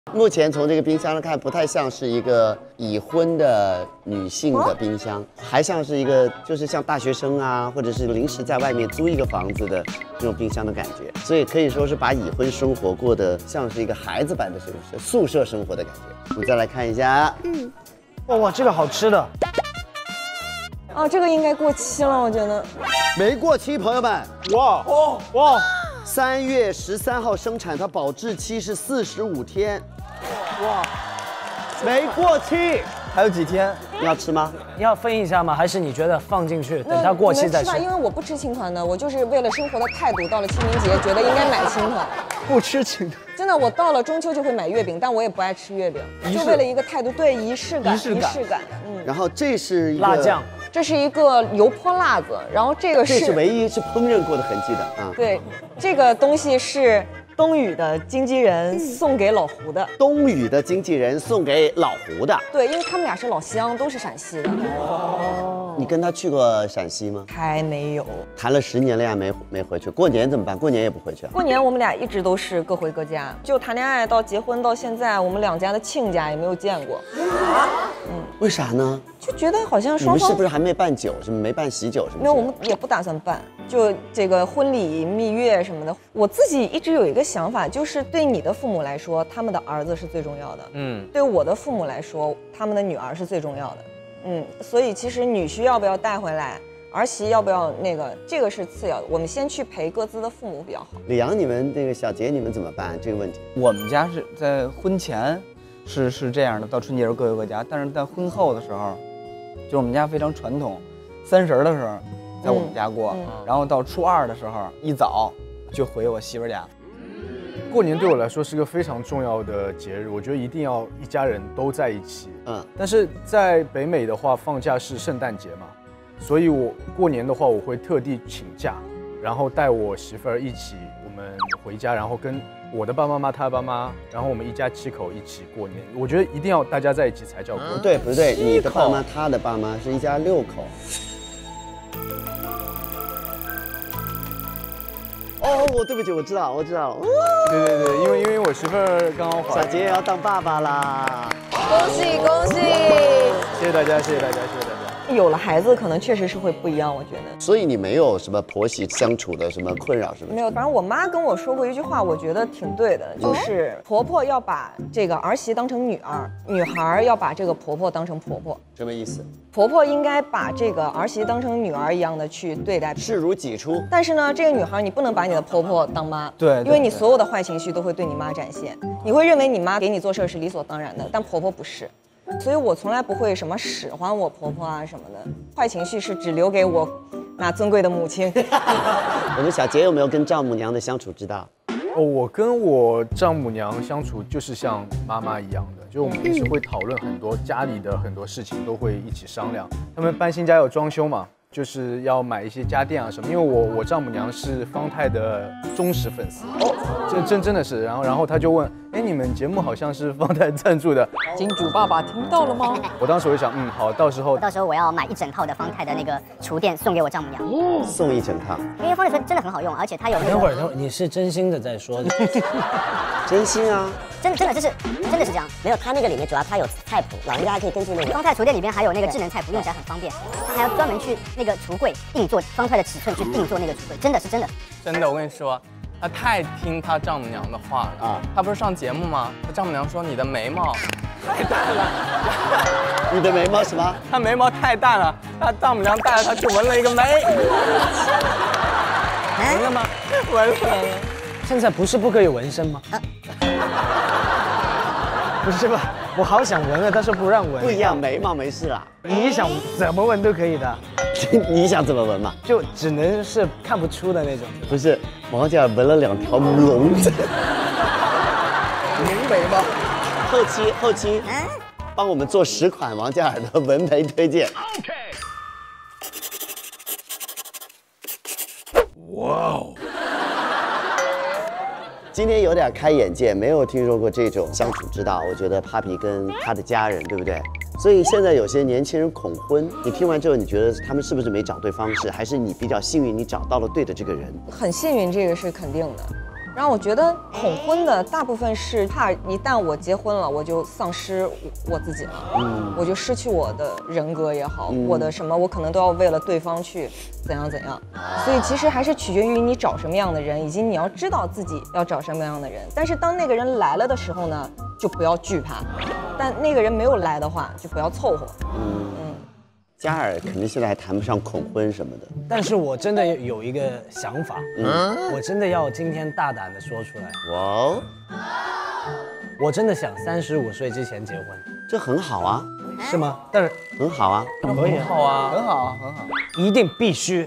目前从这个冰箱上看，不太像是一个已婚的女性的冰箱，还像是一个就是像大学生啊，或者是临时在外面租一个房子的这种冰箱的感觉，所以可以说是把已婚生活过得像是一个孩子般的宿舍生活的感觉。我们再来看一下， 哇，这个好吃的。 哦，这个应该过期了，我觉得。 没过期，朋友们。 哇 ，3月13号生产，它保质期是45天。哇，没过期， 还有几天？ 你要吃吗？ 你要分一下吗？还是你觉得放进去，等它过期再吃？ 因为我不吃青团的，我就是为了生活的态度，到了清明节觉得应该买青团。 不吃青团。 真的，我到了中秋就会买月饼，但我也不爱吃月饼，就为了一个态度，对仪式感。 然后这是一个辣酱。 这是一个油泼辣子，然后这是唯一是烹饪过的痕迹的啊。 对，这个东西是冬雨的经纪人送给老胡的。 冬雨的经纪人送给老胡的。 对，因为他们俩是老乡，都是陕西的。 哦，你跟他去过陕西吗？ 还没有。 谈了10年恋爱没回去，过年怎么办？过年也不回去啊？ 过年我们俩一直都是各回各家，就谈恋爱到结婚到现在，我们两家的亲家也没有见过。 为啥呢？ 就觉得好像双方， 你们是不是还没办酒？什么没办喜酒什么？ 没有，我们也不打算办。就这个婚礼、蜜月什么的，我自己一直有一个想法，就是对你的父母来说，他们的儿子是最重要的。对我的父母来说，他们的女儿是最重要的。所以其实女婿要不要带回来，儿媳要不要那个，这个是次要的。我们先去陪各自的父母比较好。 李阳，你们那个小杰，你们怎么办这个问题？ 我们家是在婚前是这样的，到春节时候各回各家，但是在婚后的时候。就是我们家非常传统，30的时候在我们家过，然后到初2的时候一早就回我媳妇家。 过年对我来说是个非常重要的节日，我觉得一定要一家人都在一起。但是在北美的话，放假是圣诞节嘛，所以我过年的话，我会特地请假，然后带我媳妇儿一起，我们回家，然后跟我的爸爸妈妈、他的爸妈，然后我们一家7口一起过年。我觉得一定要大家在一起才叫过年。 不对，你的爸妈、他的爸妈是一家6口。哦，对不起，我知道了。 对，因为我媳妇儿刚好小杰也要当爸爸啦！ 恭喜恭喜！ 谢谢大家。 有了孩子，可能确实是会不一样，我觉得。 所以你没有什么婆媳相处的什么困扰是吗？ 没有，反正我妈跟我说过一句话，我觉得挺对的，就是婆婆要把这个儿媳当成女儿，女孩要把这个婆婆当成婆婆。 什么意思？ 婆婆应该把这个儿媳当成女儿一样的去对待， 视如己出。 但是呢，这个女孩你不能把你的婆婆当妈， 对， 因为你所有的坏情绪都会对你妈展现，你会认为你妈给你做事是理所当然的，但婆婆不是。所以我从来不会什么使唤我婆婆啊什么的，坏情绪是只留给我那尊贵的母亲。 我们小杰有没有跟丈母娘的相处之道？ 我跟我丈母娘相处就是像妈妈一样的，就我们平时会讨论很多家里的很多事情，都会一起商量。他们搬新家要装修嘛，就是要买一些家电啊什么。因为我丈母娘是方太的忠实粉丝，真的是。然后他就问，你们节目好像是方太赞助的， 金主爸爸听到了吗？ 我当时我就想，好，到时候我要买1整套的方太的那个厨电送给我丈母娘， 送1整套， 因为方太真的很好用，而且它有那个。 等会儿，你是真心的在说的？ 真心啊， 真的是这样。 没有，它那个里面主要它有菜谱，老人家还可以根据那个。 方太厨电里面还有那个智能菜谱，用起来很方便。它还要专门去那个橱柜定做方太的尺寸，去定做那个橱柜，真的。 真的，我跟你说。他太听他丈母娘的话了啊！他不是上节目吗？他丈母娘说你的眉毛太淡了。 你的眉毛什么？ 他眉毛太淡了，他丈母娘带着他去纹了一个眉。 纹了吗？ 纹了。 现在不是不可以纹身吗？不是吧？我好想纹啊，但是不让纹。 不一样，眉毛没事啦。 你想怎么纹都可以的。 你想怎么纹嘛？ 就只能是看不出的那种。 不是，王嘉尔纹了2条龙子。 龙眉吗？ 后期，帮我们做10款王嘉尔的纹眉推荐。哇哦！今天有点开眼界，没有听说过这种相处之道。我觉得 Papi 跟他的家人，对不对？所以现在有些年轻人恐婚，你听完之后，你觉得他们是不是没找对方式，还是你比较幸运，你找到了对的这个人？ 很幸运，这个是肯定的。 然后我觉得恐婚的大部分是怕一旦我结婚了，我就丧失我自己了，我就失去我的人格也好，我的什么，我可能都要为了对方去怎样怎样。所以其实还是取决于你找什么样的人，以及你要知道自己要找什么样的人。但是当那个人来了的时候呢，就不要惧怕；但那个人没有来的话，就不要凑合。 嘉尔肯定现在还谈不上恐婚什么的， 但是我真的有一个想法，我真的要今天大胆的说出来。哇哦！我真的想35岁之前结婚， 这很好啊， 是吗？但是很好啊， 可以， 好啊， 很好，很好， 一定必须。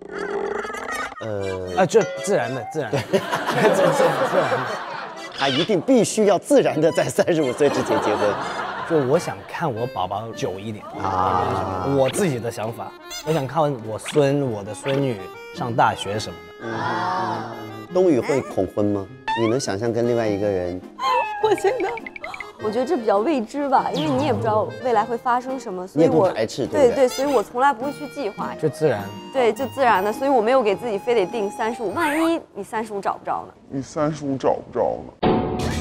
就自然的，自然的，自然的。 他一定必须要自然的在35岁之前结婚。 就我想看我宝宝久一点啊，我自己的想法，我想看我的孙女上大学什么的。 冬雨会恐婚吗？你能想象跟另外一个人？ 我觉得这比较未知吧，因为你也不知道未来会发生什么，所以你也不排斥，对不对？ 对，所以我从来不会去计划， 就自然。 对，就自然的，所以我没有给自己非得定35，万一你35找不着呢？ 你35找不着呢？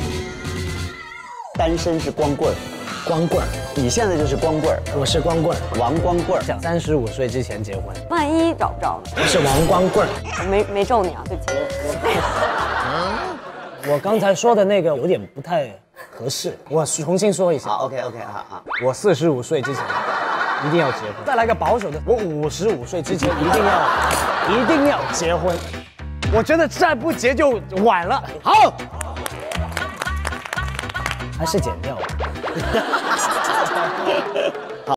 单身是光棍儿。 光棍儿， 你现在就是光棍儿， 我是光棍儿， 王光棍儿。 想35岁之前结婚， 万一找不着呢？ 我是王光棍儿。 我没咒你啊，对不起。 我刚才说的那个有点不太合适，我重新说一下。 OK，好。 我45岁之前一定要结婚，再来个保守的，我55岁之前一定要结婚。我觉得再不结就晚了。好，还是剪掉了。